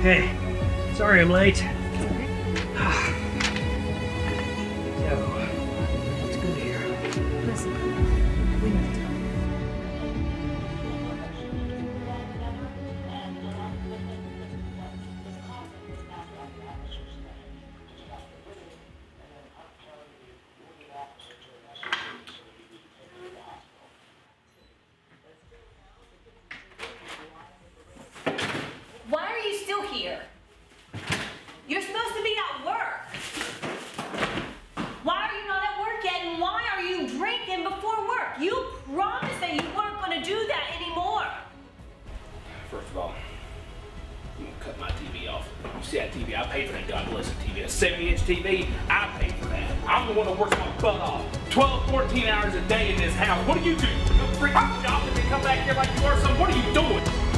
Okay. Sorry I'm late. So, what's good here? Listen, we need to talk. Why are you still here? You're supposed to be at work. Why are you not at work yet, and why are you drinking before work? You promised that you weren't going to do that anymore. First of all, I'm gonna cut my TV off. You see that TV? I paid for that God blessed TV. A 70-inch TV, I paid for that. I'm the one that works my butt off. 12, 14 hours a day in this house. What do? You go freaking shop and then come back here like you are something. What are you doing?